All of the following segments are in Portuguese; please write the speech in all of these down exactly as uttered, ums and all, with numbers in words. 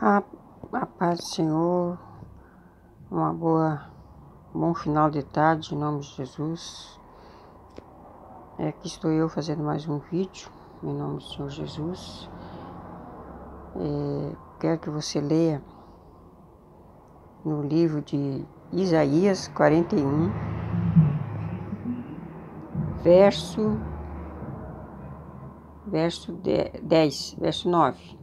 A, a paz do Senhor, uma boa, bom final de tarde, em nome de Jesus. É, aqui estou eu fazendo mais um vídeo, em nome do Senhor Jesus. É, quero que você leia no livro de Isaías quarenta e um, verso, verso dez, verso nove.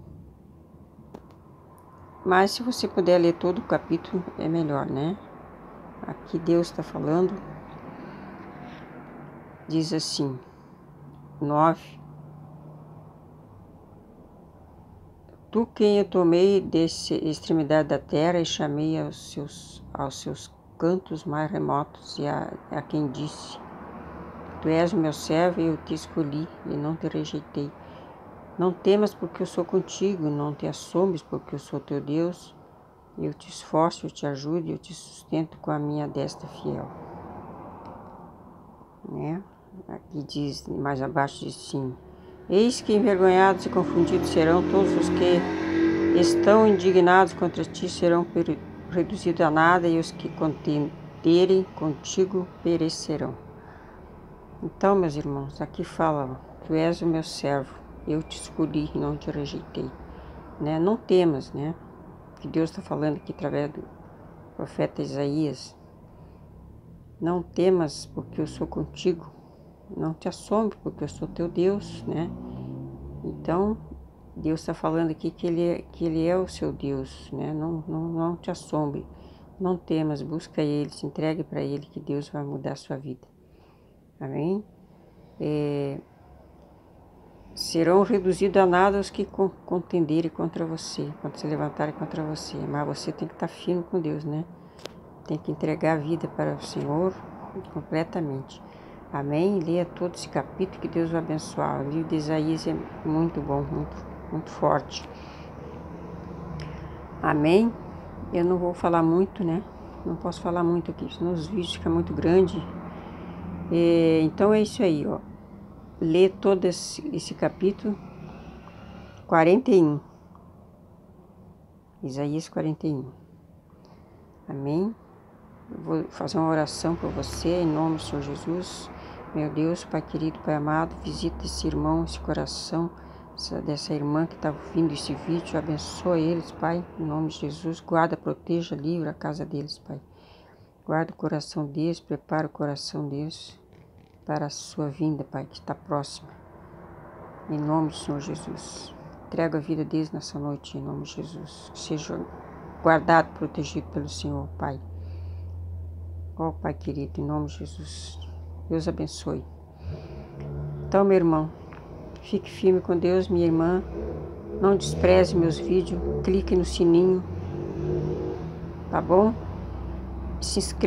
Mas se você puder ler todo o capítulo, é melhor, né? Aqui Deus está falando, diz assim, nove. Tu quem eu tomei desse extremidade da terra e chamei aos seus, aos seus cantos mais remotos e a, a quem disse, tu és o meu servo e eu te escolhi e não te rejeitei. Não temas porque eu sou contigo, não te assombres porque eu sou teu Deus. Eu te esforço, eu te ajudo e eu te sustento com a minha destra fiel. Né? Aqui diz, mais abaixo diz assim, eis que envergonhados e confundidos serão todos os que estão indignados contra ti, serão reduzidos a nada, e os que contenderem contigo perecerão. Então, meus irmãos, aqui fala, tu és o meu servo, eu te escolhi e não te rejeitei. Né? Não temas, né? Que Deus está falando aqui através do profeta Isaías. Não temas porque eu sou contigo, não te assombre porque eu sou teu Deus, né? Então, Deus está falando aqui que ele, é, que ele é o seu Deus, né? Não, não, não te assombre, não temas, busca Ele, se entregue para Ele que Deus vai mudar a sua vida. Amém? É, serão reduzidos a nada os que contenderem contra você, quando se levantarem contra você, mas você tem que estar firme com Deus, né? Tem que entregar a vida para o Senhor completamente. Amém? Leia todo esse capítulo que Deus vai abençoar. O livro de Isaías é muito bom, muito, muito forte. Amém? Eu não vou falar muito, né? Não posso falar muito aqui, senão os vídeos ficam muito grandes. É, então é isso aí, ó. Lê todo esse, esse capítulo quarenta e um. Isaías quarenta e um. Amém? Eu vou fazer uma oração para você, em nome do Senhor Jesus. Meu Deus, Pai querido, Pai amado, visita esse irmão, esse coração, essa, dessa irmã que está ouvindo esse vídeo. Abençoa eles, Pai, em nome de Jesus. Guarda, proteja, livra a casa deles, Pai. Guarda o coração deles, prepara o coração deles para a sua vinda, Pai, que está próxima. Em nome do Senhor Jesus. Entrega a vida deles nessa noite, em nome de Jesus. Que seja guardado, protegido pelo Senhor, Pai. Ó oh, Pai querido, em nome de Jesus, Deus abençoe. Então, meu irmão, fique firme com Deus, minha irmã. Não despreze meus vídeos, clique no sininho, tá bom? Se inscreva.